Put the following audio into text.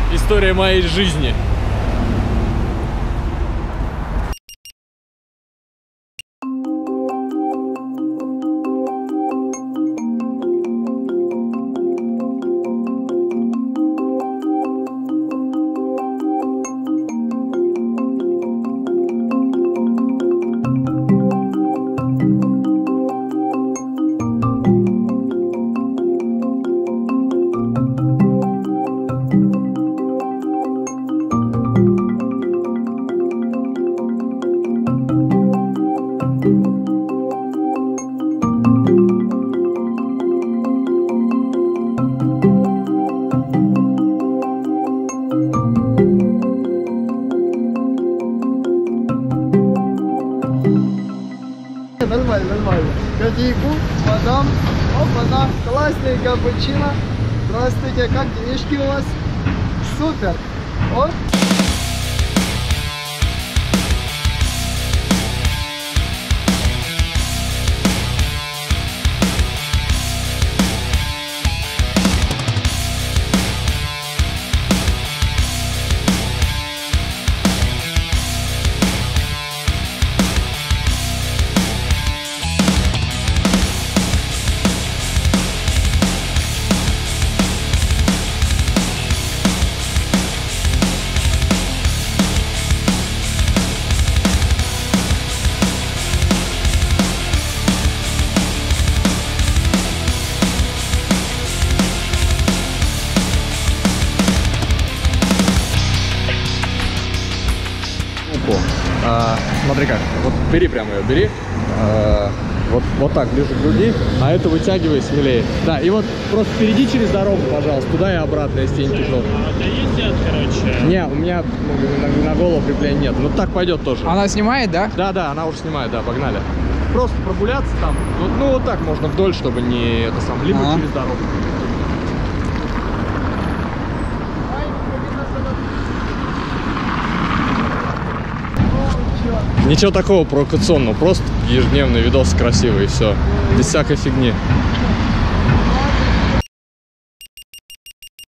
история моей жизни. Нормально. Кофейку, мадам. Опа-на, классный капучино. Здравствуйте, как денежки у вас? Супер. О. Смотри как, вот бери прямо ее, бери, вот так, ближе к груди, а это вытягивай смелее. Да, и вот просто перейди через дорогу, пожалуйста, туда и обратно, если тебе не тяжело. А есть яд, короче? Не, у меня на голову крепления нет, но так пойдет тоже. Она снимает, да? Да, она уже снимает, да, погнали. Просто прогуляться там, ну вот так можно вдоль, чтобы не это сам, либо через дорогу. Ничего такого провокационного, просто ежедневный видос красивый и все, без всякой фигни.